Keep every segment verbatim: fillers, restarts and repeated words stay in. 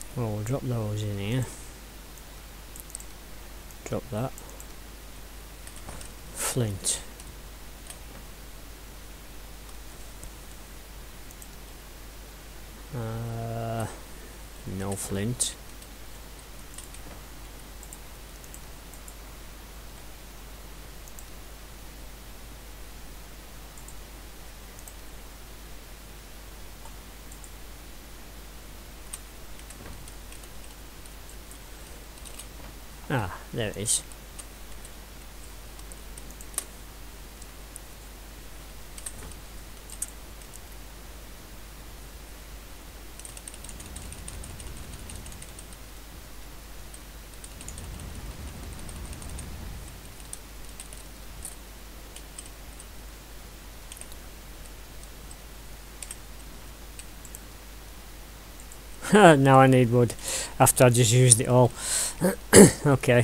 Well, we'll drop those in here. Drop that. Flint. Uh, no flint. Ah, there it is. Now I need wood after I just used it all. Okay.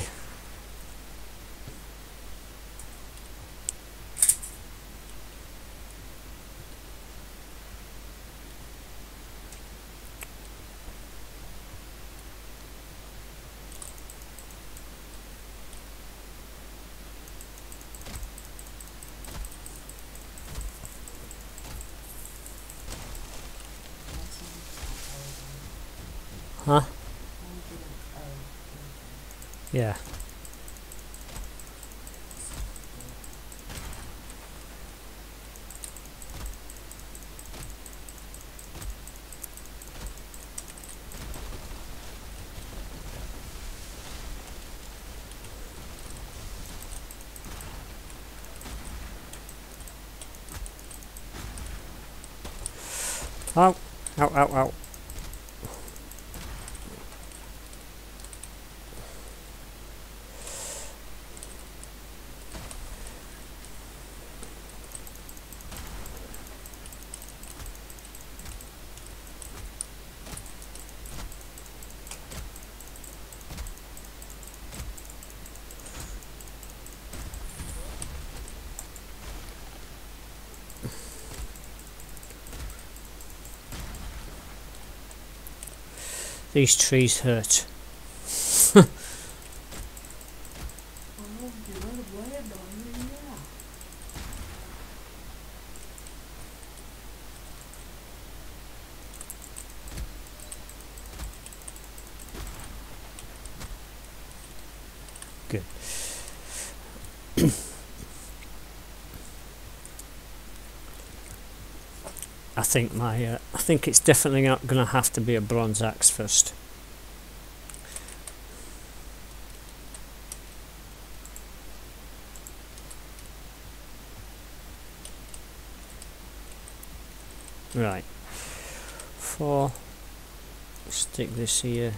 Huh? Yeah. Ow, ow, ow, ow. These trees hurt. Good. I think my uh, I think it's definitely not gonna have to be a bronze axe first. Right. Four. Stick this here.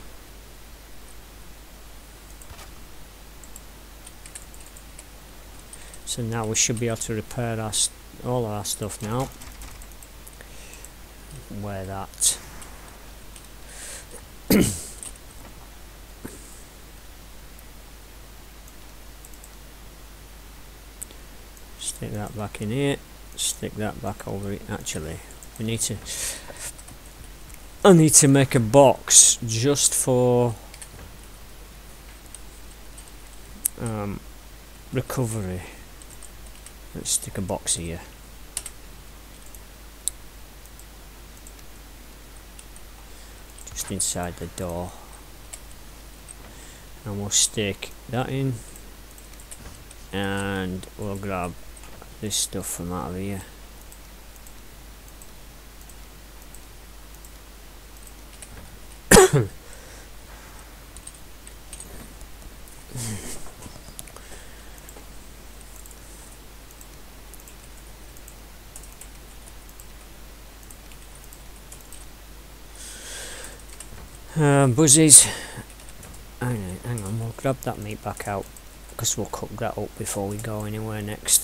So now we should be able to repair our st all of our stuff now. Wear that. Stick that back in here. Stick that back over it. Actually, we need to. I need to make a box just for um, recovery. Let's stick a box here. Just inside the door. And we'll stick that in. And we'll grab this stuff from out of here. Uh, buzzies. Hang on, hang on, we'll grab that meat back out because we'll cook that up before we go anywhere next.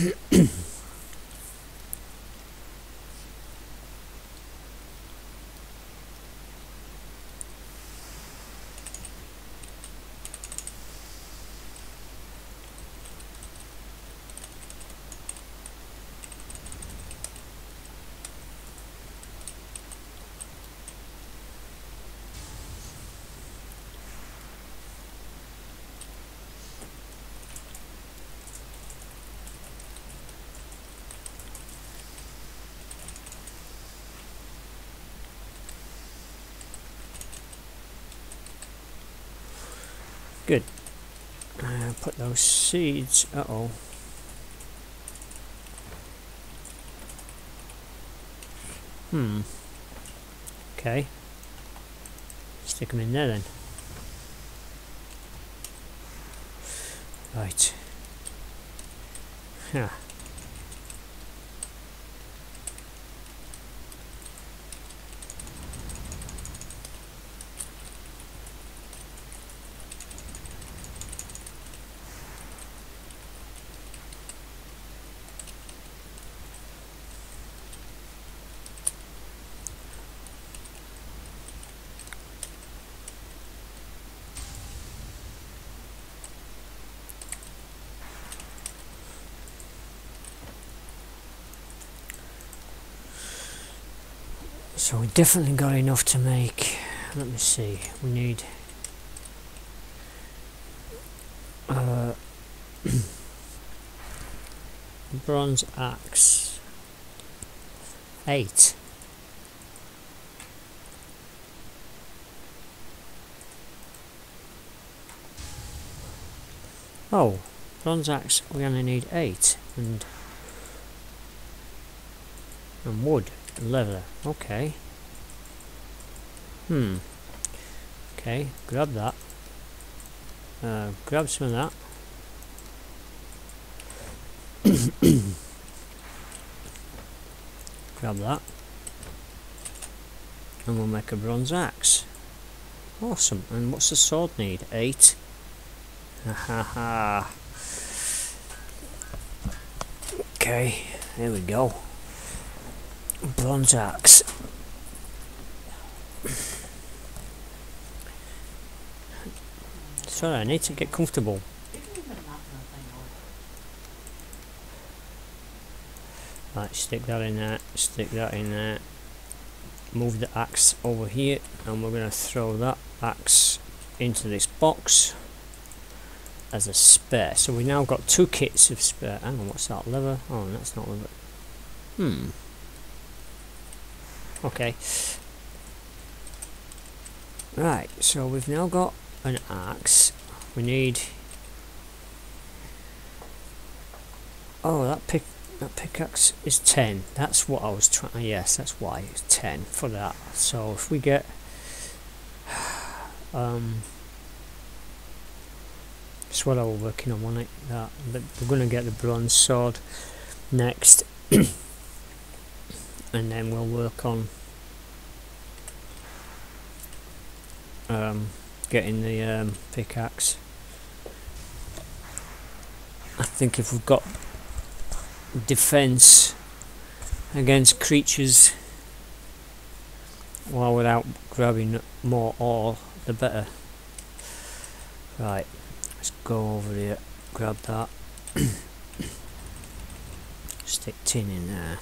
Good. Uh, put those seeds. Uh oh. Hmm. Okay. Stick them in there then. Right. Yeah. So we definitely got enough to make. Let me see. We need uh, bronze axe. Eight. Oh, bronze axe. We only need eight, and and wood, and leather. Okay. Hmm. Okay. Grab that. Uh, grab some of that. Grab that. And we'll make a bronze axe. Awesome. And what's the sword need? Eight. Ha ha ha. Okay, there we go. Bronze axe. Sorry, I need to get comfortable. Right, stick that in there, stick that in there. Move the axe over here, and we're going to throw that axe into this box as a spare. So we now got two kits of spare. Hang on, what's that? Leather? Oh, that's not leather. Hmm. Okay. Right, so we've now got an axe. We need. Oh, that pick. That pickaxe is ten. That's what I was trying. Yes, that's why it's ten for that. So if we get, um, that's what I was working on, wasn't it? That, but we're gonna get the bronze sword next, and then we'll work on um, getting the um, pickaxe. I think if we've got defense against creatures while without grabbing more ore, the better. Right, let's go over here, grab that. Stick tin in there.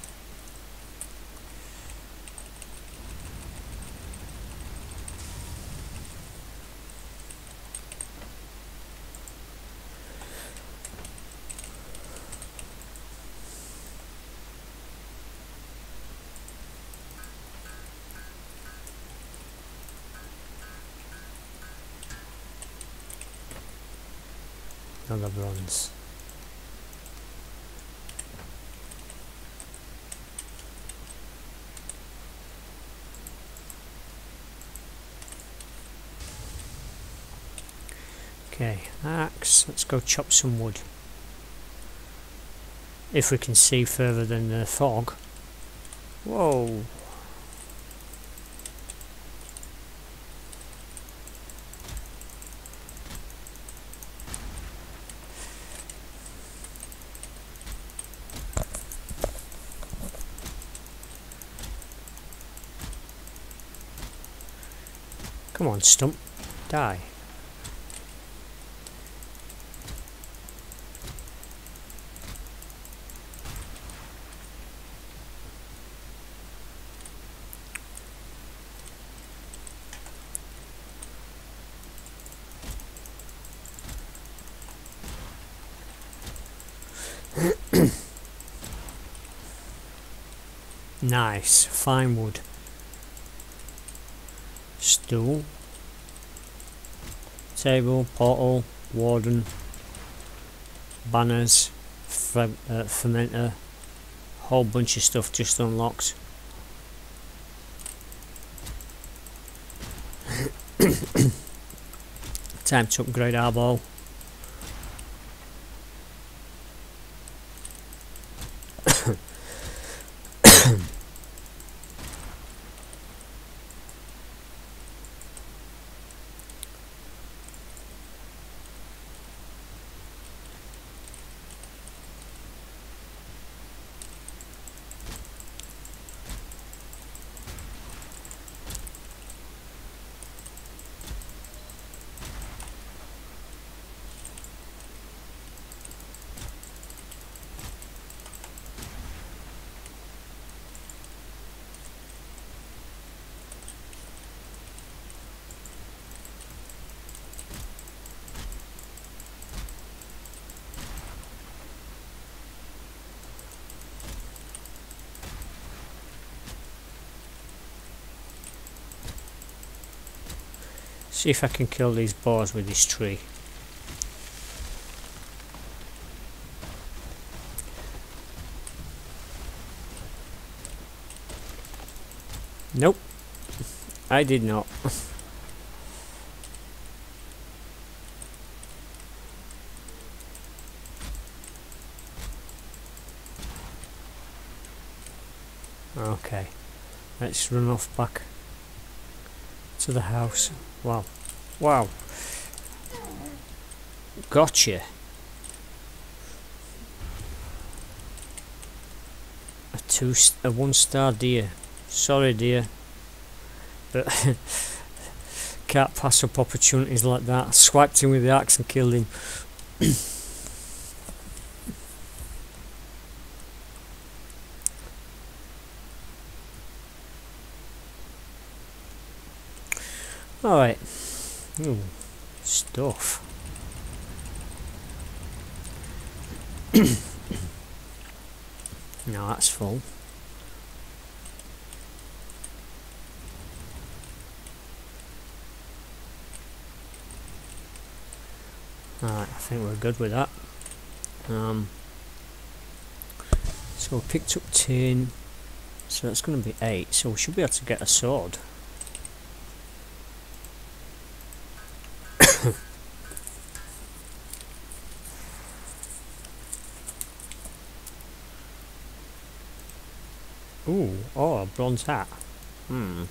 Another bronze. Okay, axe. Let's go chop some wood. If we can see further than the fog. Whoa. Come on, stump. Die. Nice, fine wood. Stool, table, portal, warden, banners, fer uh, fermenter, whole bunch of stuff just unlocked. Time to upgrade our ball. See if I can kill these boars with this tree. Nope, I did not. Okay, let's run off back to the house. Wow, wow, gotcha. A two, a one-star deer. Sorry, dear, but can't pass up opportunities like that. I swiped him with the axe and killed him. Alright. Ooh, stuff. Now that's full. Alright, I think we're good with that. Um, so we picked up ten, so that's going to be eight, so we should be able to get a sword. Ooh, oh, a bronze hat. Hmm.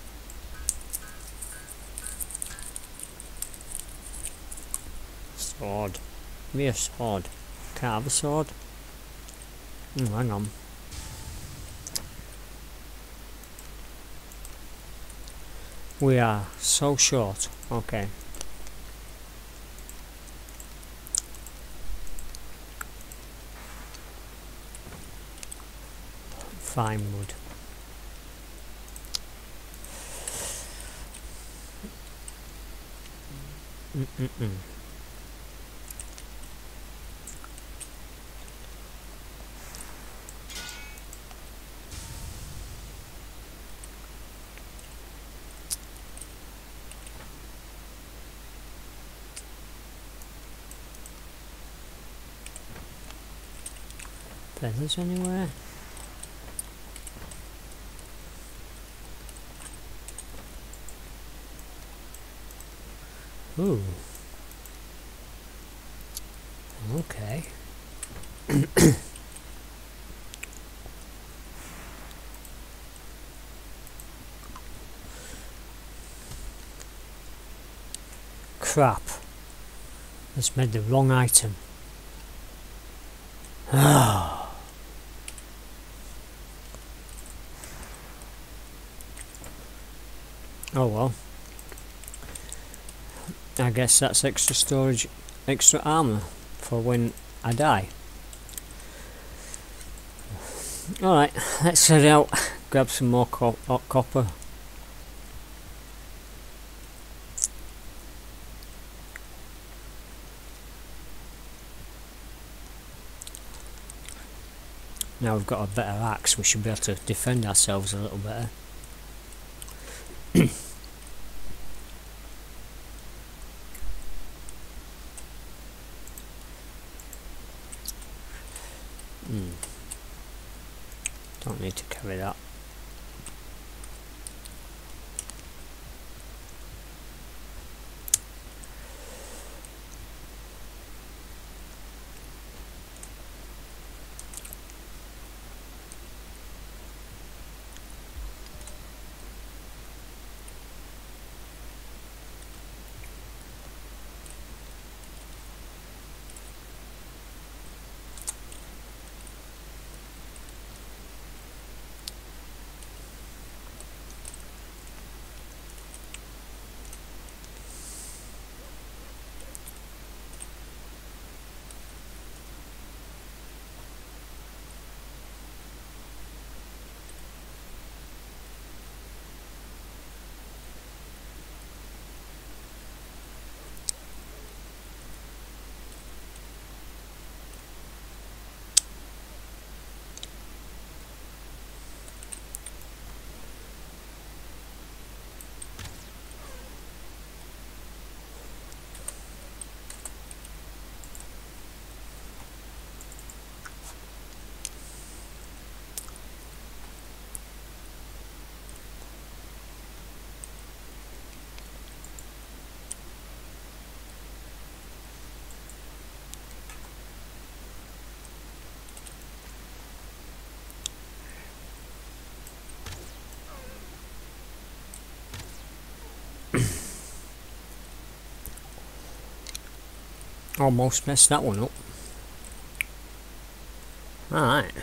Sword. Give me a sword. Can't have a sword? Oh, hang on. We are so short. Okay. Fine wood. Mm-mm-mm. Feathers anywhere? Ooh. Okay. Crap. That's made the wrong item. Ah. Oh well. I guess that's extra storage, extra armour for when I die. Alright, let's head out, grab some more co hot copper. Now we've got a better axe, we should be able to defend ourselves a little better. hmm. Don't need to carry that. Almost messed that one up. Alright.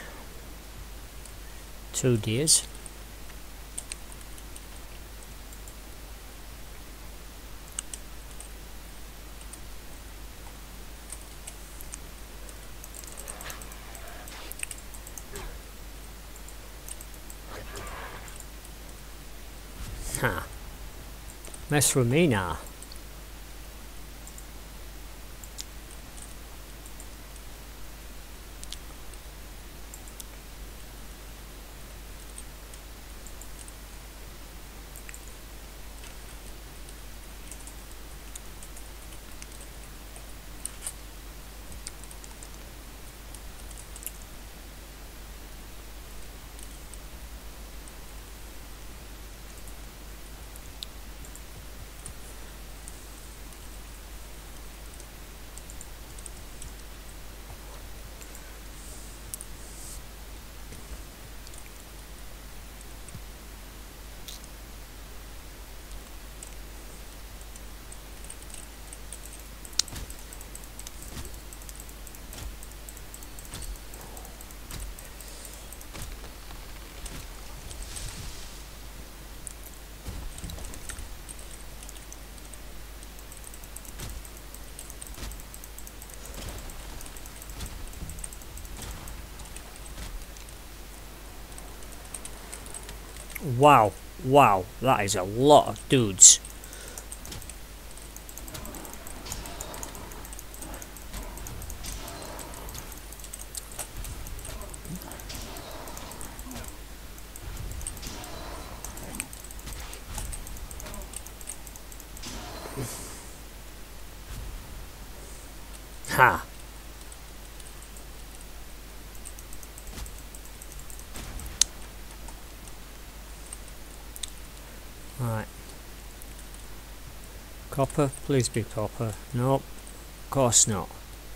Two deers. Huh. Mess with me now. Wow, wow, that is a lot of dudes. Ha! Right. Copper, please be copper. Nope, of course not.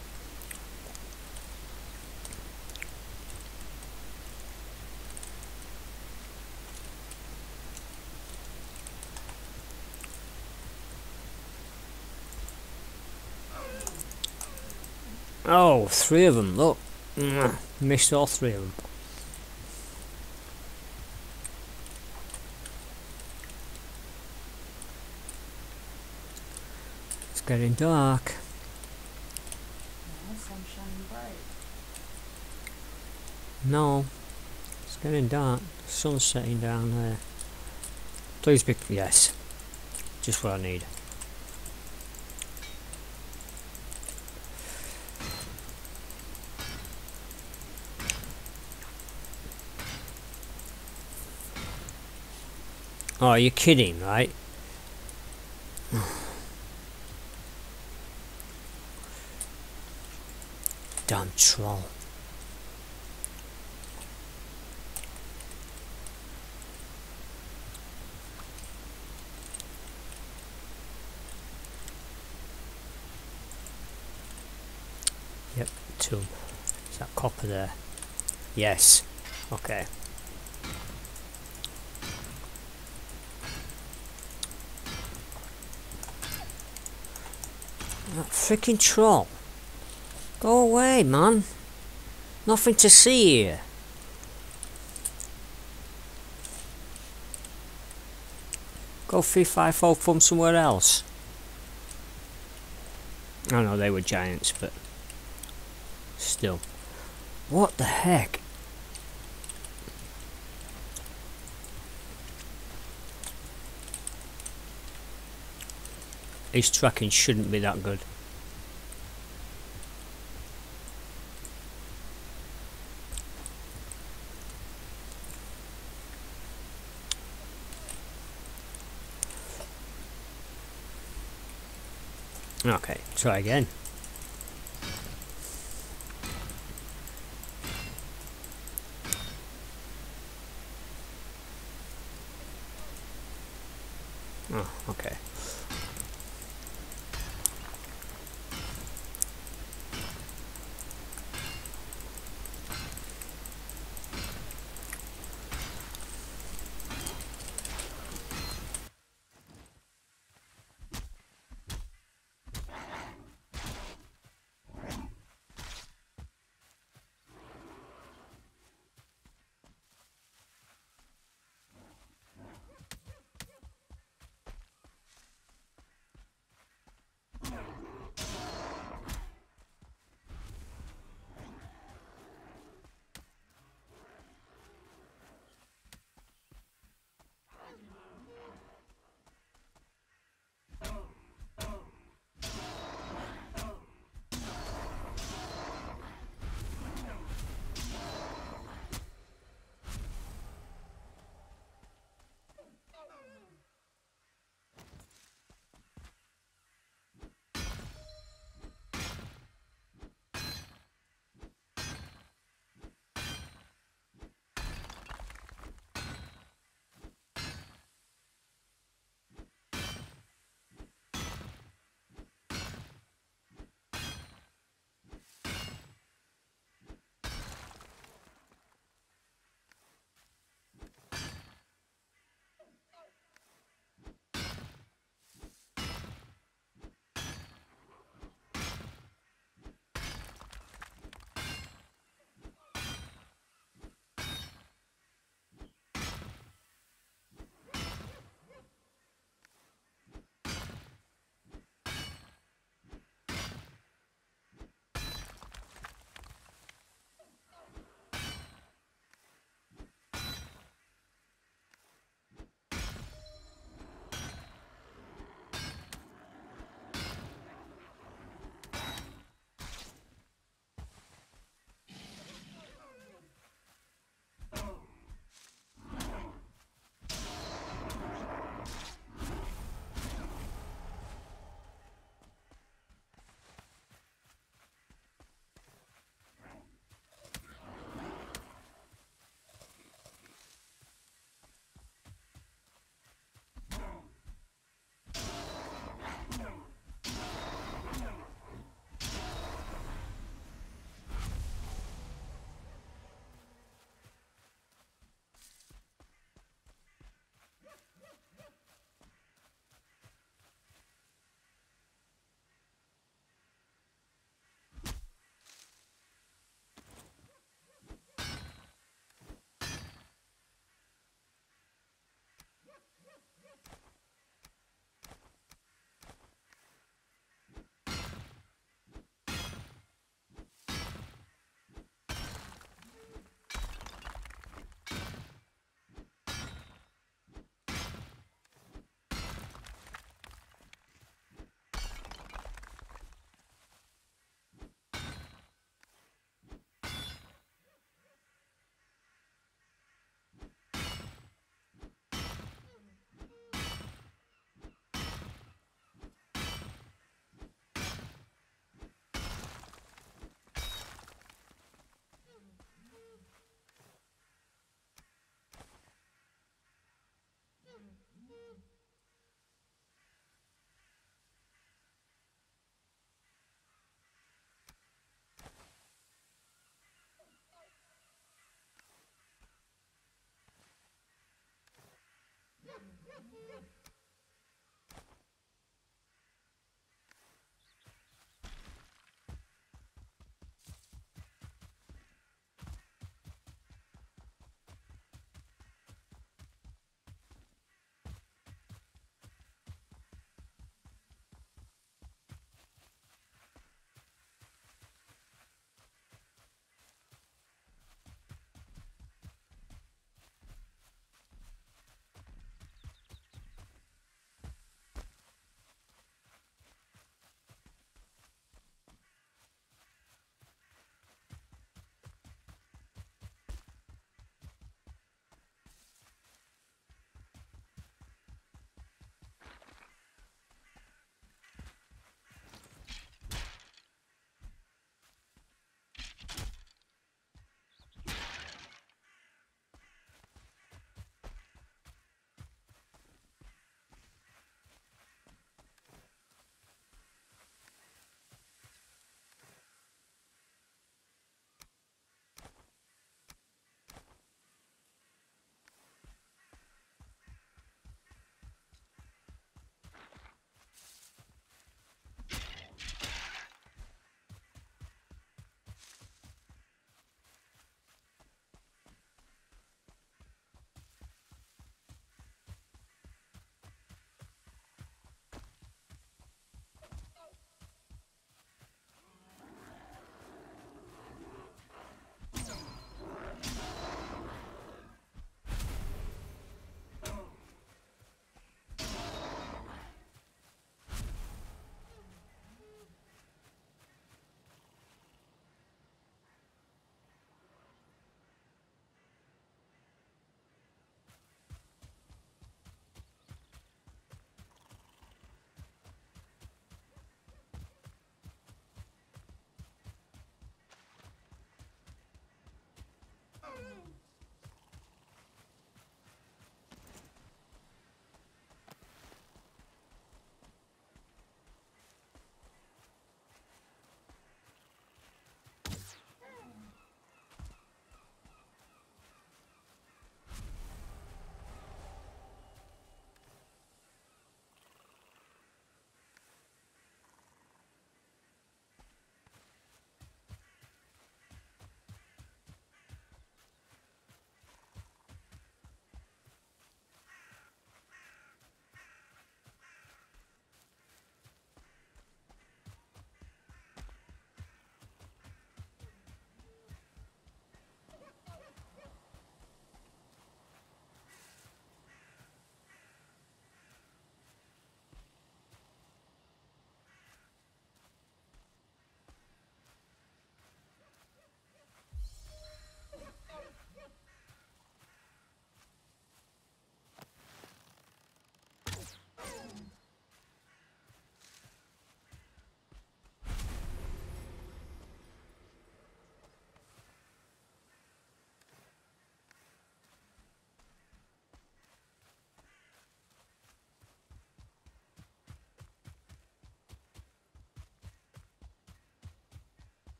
Oh, three of them, look. Missed all three of them. getting dark. Yeah, sun's shining bright. No, it's getting dark. The sun's setting down there. Please be... yes. Just what I need. Oh, you're kidding, right? Damn troll. Yep, two. Is that copper there? Yes. Okay. That freaking troll. Go away, man. Nothing to see here. Go three five four from somewhere else. I know they were giants, but still. What the heck? His tracking shouldn't be that good. Okay, try again. Oh, okay.